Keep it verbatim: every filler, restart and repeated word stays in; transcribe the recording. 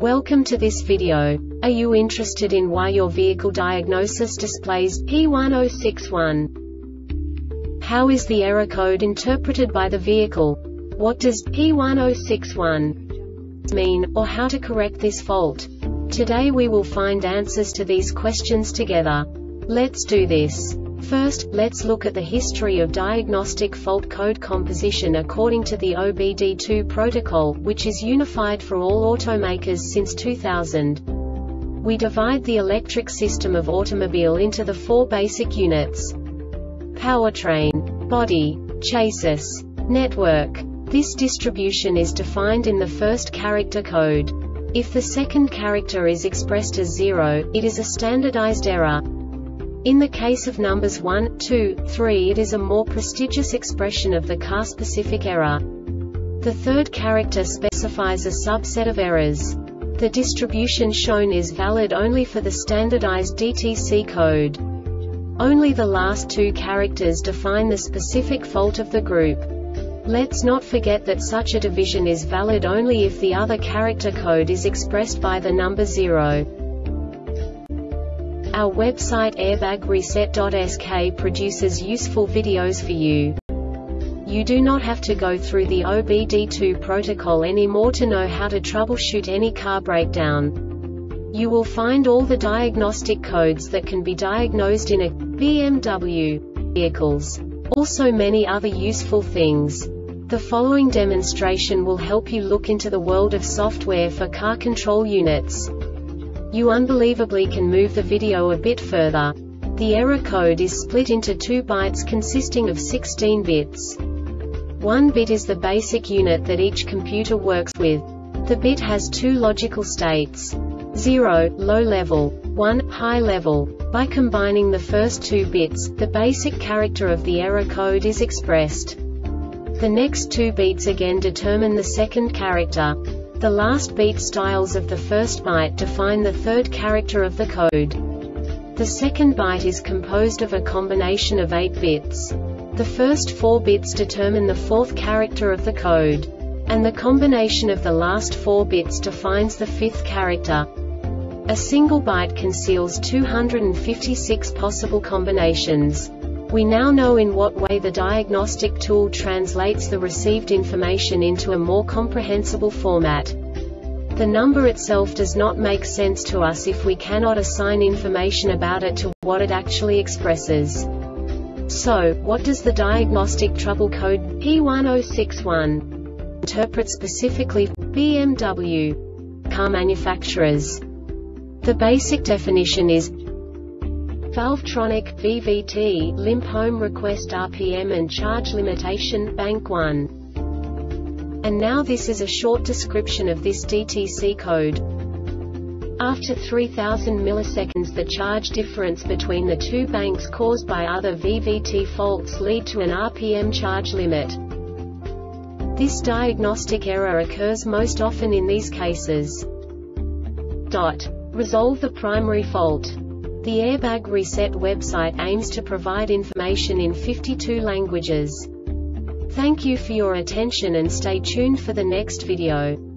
Welcome to this video. Are you interested in why your vehicle diagnosis displays P one zero six one? How is the error code interpreted by the vehicle? What does P one zero six one mean, or how to correct this fault? Today we will find answers to these questions together. Let's do this. First, let's look at the history of diagnostic fault code composition according to the O B D two protocol, which is unified for all automakers since two thousand. We divide the electric system of automobile into the four basic units: powertrain, body, chassis, network. This distribution is defined in the first character code. If the second character is expressed as zero, it is a standardized error. In the case of numbers one, two, three, it is a more prestigious expression of the car-specific error. The third character specifies a subset of errors. The distribution shown is valid only for the standardized D T C code. Only the last two characters define the specific fault of the group. Let's not forget that such a division is valid only if the other character code is expressed by the number zero. Our website airbag reset dot S K produces useful videos for you. You do not have to go through the O B D two protocol anymore to know how to troubleshoot any car breakdown. You will find all the diagnostic codes that can be diagnosed in a B M W vehicles. Also many other useful things. The following demonstration will help you look into the world of software for car control units. You unbelievably can move the video a bit further. The error code is split into two bytes consisting of sixteen bits. One bit is the basic unit that each computer works with. The bit has two logical states: zero, low level, one, high level. By combining the first two bits, the basic character of the error code is expressed. The next two beats again determine the second character. The last beat styles of the first byte define the third character of the code. The second byte is composed of a combination of eight bits. The first four bits determine the fourth character of the code. And the combination of the last four bits defines the fifth character. A single byte conceals two hundred fifty-six possible combinations. We now know in what way the diagnostic tool translates the received information into a more comprehensible format. The number itself does not make sense to us if we cannot assign information about it to what it actually expresses. So, what does the diagnostic trouble code P one zero six one interpret specifically for B M W car manufacturers? The basic definition is Valvetronic, V V T, limp home request R P M and charge limitation, bank one. And now this is a short description of this D T C code. After three thousand milliseconds, the charge difference between the two banks caused by other V V T faults lead to an R P M charge limit. This diagnostic error occurs most often in these cases. Dot. Resolve the primary fault. The Airbag Reset website aims to provide information in fifty-two languages. Thank you for your attention and stay tuned for the next video.